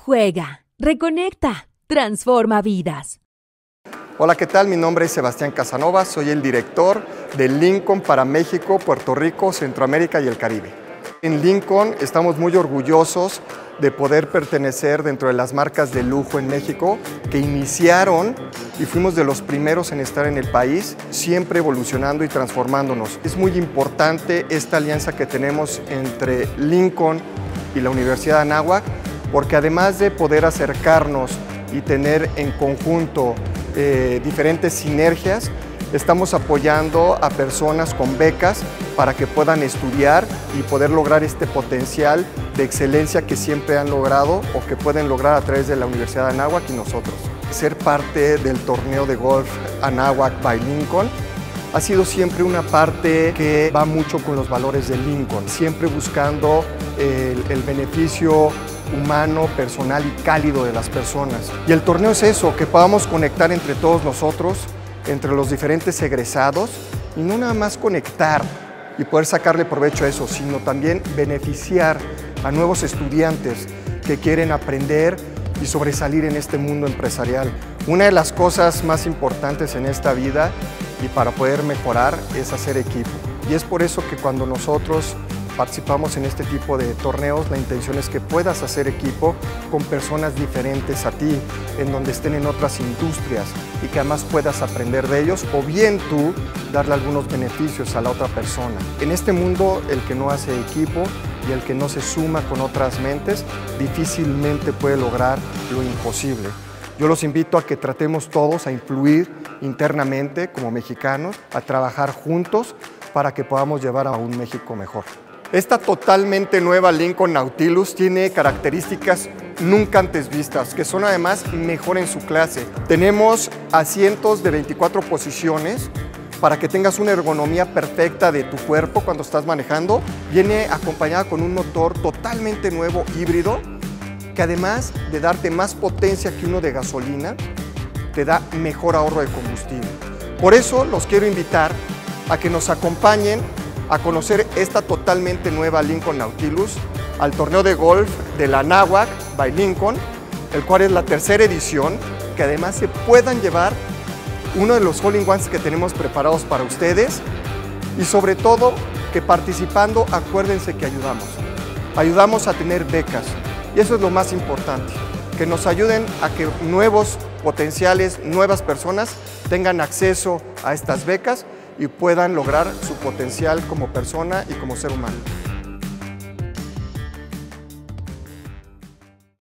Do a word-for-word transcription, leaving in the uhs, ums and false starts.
Juega, reconecta, transforma vidas. Hola, ¿qué tal? Mi nombre es Sebastián Casanova, soy el director de Lincoln para México, Puerto Rico, Centroamérica y el Caribe. En Lincoln estamos muy orgullosos de poder pertenecer dentro de las marcas de lujo en México que iniciaron y fuimos de los primeros en estar en el país, siempre evolucionando y transformándonos. Es muy importante esta alianza que tenemos entre Lincoln y la Universidad de Anáhuac, porque además de poder acercarnos y tener en conjunto eh, diferentes sinergias, estamos apoyando a personas con becas para que puedan estudiar y poder lograr este potencial de excelencia que siempre han logrado o que pueden lograr a través de la Universidad de Anáhuac y nosotros. Ser parte del torneo de golf Anáhuac by Lincoln ha sido siempre una parte que va mucho con los valores de Lincoln, siempre buscando el, el beneficio humano, personal y cálido de las personas. Y el torneo es eso, que podamos conectar entre todos nosotros, entre los diferentes egresados, y no nada más conectar y poder sacarle provecho a eso, sino también beneficiar a nuevos estudiantes que quieren aprender y sobresalir en este mundo empresarial. Una de las cosas más importantes en esta vida y para poder mejorar es hacer equipo. Y es por eso que cuando nosotros participamos en este tipo de torneos, la intención es que puedas hacer equipo con personas diferentes a ti, en donde estén en otras industrias y que además puedas aprender de ellos o bien tú darle algunos beneficios a la otra persona. En este mundo, el que no hace equipo y el que no se suma con otras mentes, difícilmente puede lograr lo imposible. Yo los invito a que tratemos todos a influir internamente como mexicanos, a trabajar juntos para que podamos llevar a un México mejor. Esta totalmente nueva Lincoln Nautilus tiene características nunca antes vistas, que son además mejor en su clase. Tenemos asientos de veinticuatro posiciones para que tengas una ergonomía perfecta de tu cuerpo cuando estás manejando. Viene acompañada con un motor totalmente nuevo, híbrido, que además de darte más potencia que uno de gasolina, te da mejor ahorro de combustible. Por eso los quiero invitar a que nos acompañen a conocer esta totalmente nueva Lincoln Nautilus al torneo de golf de la Anáhuac by Lincoln, el cual es la tercera edición, que además se puedan llevar uno de los hole-in-ones que tenemos preparados para ustedes y sobre todo que participando, acuérdense que ayudamos. Ayudamos a tener becas y eso es lo más importante, que nos ayuden a que nuevos potenciales, nuevas personas tengan acceso a estas becas y puedan lograr su potencial como persona y como ser humano.